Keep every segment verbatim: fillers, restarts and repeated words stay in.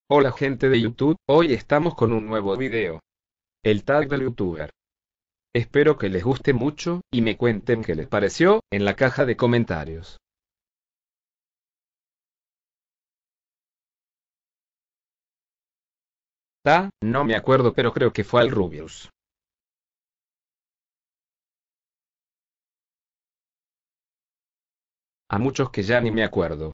Hola gente de YouTube, hoy estamos con un nuevo video. El tag del youtuber. Espero que les guste mucho, y me cuenten qué les pareció, en la caja de comentarios. Ta, no me acuerdo pero creo que fue al Rubius. A muchos que ya ni me acuerdo.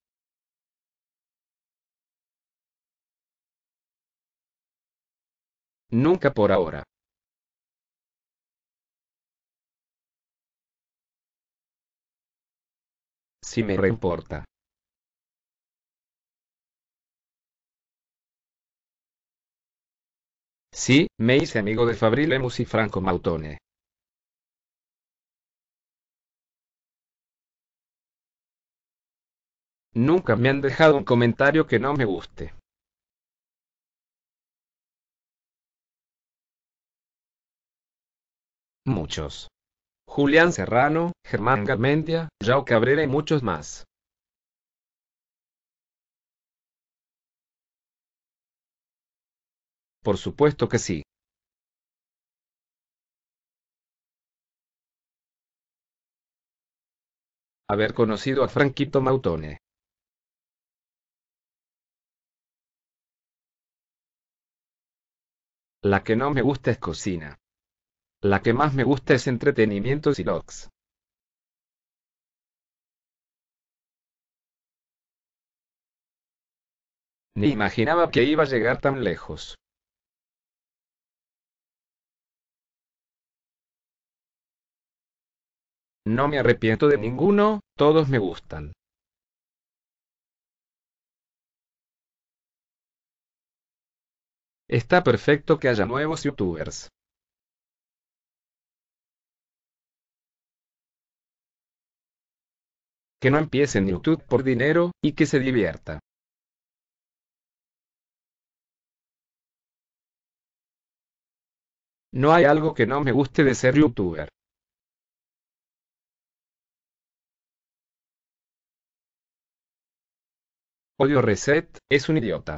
Nunca por ahora. Si me reimporta. Sí, me hice amigo de Fabri Lemus y Franco Mautone. Nunca me han dejado un comentario que no me guste. Muchos. Julián Serrano, Germán Garmendia, Joao Cabrera y muchos más. Por supuesto que sí. Haber conocido a Franquito Mautone. La que no me gusta es cocina. La que más me gusta es entretenimientos y logs. Ni imaginaba que iba a llegar tan lejos. No me arrepiento de ninguno, todos me gustan. Está perfecto que haya nuevos youtubers. Que no empiecen YouTube por dinero, y que se divierta. No hay algo que no me guste de ser youtuber. Odio Reset, es un idiota.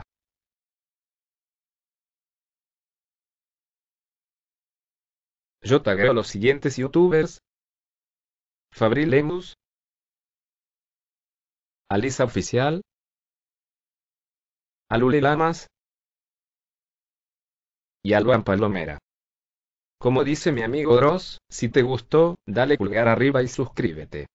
Yo tagueo a los siguientes youtubers: Fabri Lemus, Alisa Oficial, Alule Lamas y Alban Palomera. Como dice mi amigo Dross, si te gustó, dale pulgar arriba y suscríbete.